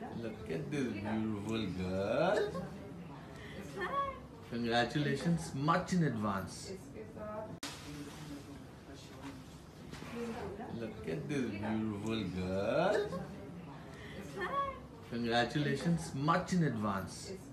Look at this beautiful girl. Congratulations, much in advance. Look at this beautiful girl. Congratulations, much in advance.